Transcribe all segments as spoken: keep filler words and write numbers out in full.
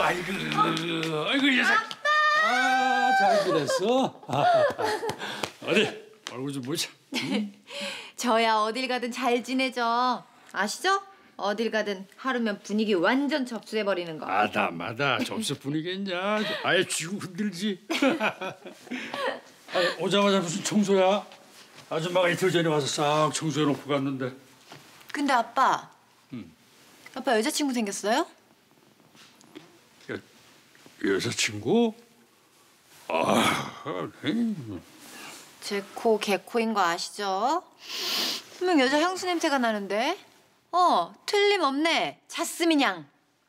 아이고, 아이고 이 녀석. 아, 잘 지냈어? 어디 얼굴 좀 보자. 응? 저야 어딜 가든 잘 지내죠. 아시죠? 어딜 가든 하루면 분위기 완전 접수해버리는 거. 마다마다 접수 분위기냐? 아예 쥐고 흔들지. 아니, 오자마자 무슨 청소야? 아줌마가 이틀 전에 와서 싹 청소해놓고 갔는데. 근데 아빠. 응. 아빠 여자친구 생겼어요? 여, 여자친구? 아, 네. 제 코 개코인 거 아시죠? 분명 여자 향수 냄새가 나는데. 어, 틀림없네. 자스민향.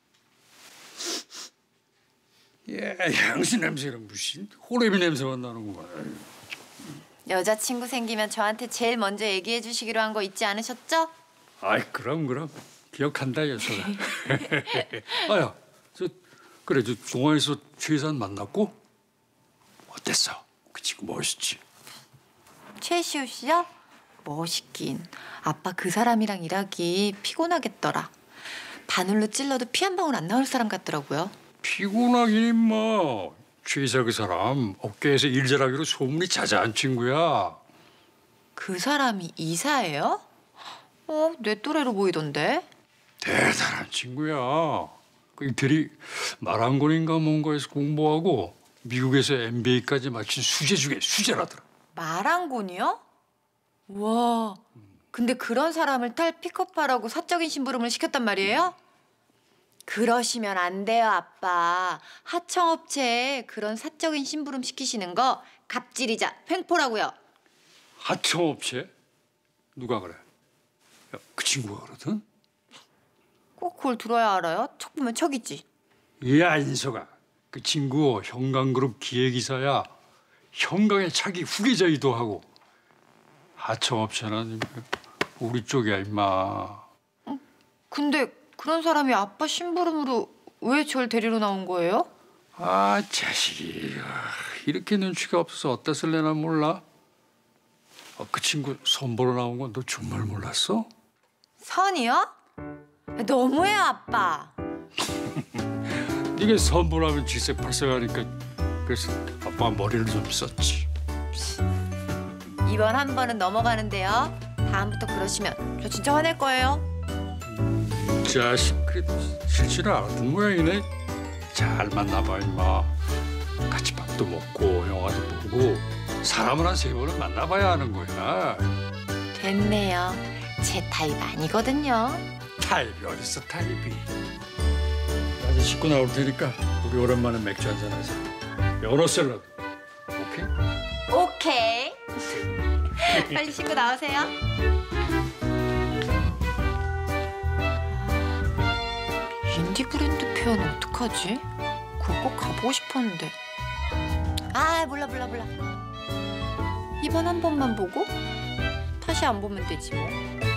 예, 향수 냄새는 무슨 호레미 냄새만 나는구만. 여자친구 생기면 저한테 제일 먼저 얘기해 주시기로 한 거 잊지 않으셨죠? 아이, 그럼 그럼 기억한다, 녀석아. 아야, 저 그래, 저 동아에서 최희산 만났고 어땠어? 그 친구 멋있지? 최시우 씨요? 멋있긴. 아빠 그 사람이랑 일하기 피곤하겠더라. 바늘로 찔러도 피 한 방울 안 나올 사람 같더라고요. 피곤하긴 임마. 최희사 그 사람 업계에서 일 잘하기로 소문이 자자한 친구야. 그 사람이 이사예요? 어, 내 또래로 보이던데. 대단한 친구야. 그 이태리 마랑곤인가 뭔가에서 공부하고 미국에서 엠비에이까지 마친 수재 중에 수재라더라. 마랑곤이요? 와, 근데 그런 사람을 탈 픽업하라고 사적인 심부름을 시켰단 말이에요? 그러시면 안 돼요, 아빠. 하청업체에 그런 사적인 심부름 시키시는 거 갑질이자 횡포라고요. 하청업체? 누가 그래? 야, 그 친구가 그러든? 꼭 그걸 들어야 알아요? 척 보면 척이지. 야, 인석아. 그 친구 형광그룹 기획이사야. 형광의 차기 후계자이기도 하고. 하청업체는 우리 쪽이야, 임마. 근데 그런 사람이 아빠 심부름으로 왜 절 데리러 나온 거예요? 아, 자식이. 이렇게 눈치가 없어서 어디다 쓸래나 몰라. 아, 그 친구 선 보러 나온 건 너 정말 몰랐어? 선이요? 너무해요, 아빠. 네가 선 보라면 질색팔색하니까 그래서 아빠가 머리를 좀 썼지. 이번 한 번은 넘어가는데요. 다음부터 그러시면 저 진짜 화낼 거예요. 자식, 그래도 싫지는 않았던 모양이네. 잘 만나봐, 임마. 같이 밥도 먹고 영화도 보고 사람을 한 세 번은 만나봐야 하는 거야. 됐네요. 제 타입 아니거든요. 타입이 어딨어, 타입이. 나 이제 씻고 나올 테니까 우리 오랜만에 맥주 한잔 하자. 연어 샐러드. 오케이? 오케이. 빨리 씻고 나오세요. 인디 브랜드 페어는 어떡하지? 그거 꼭 가보고 싶었는데. 아, 몰라 몰라 몰라. 이번 한 번만 보고 다시 안 보면 되지 뭐.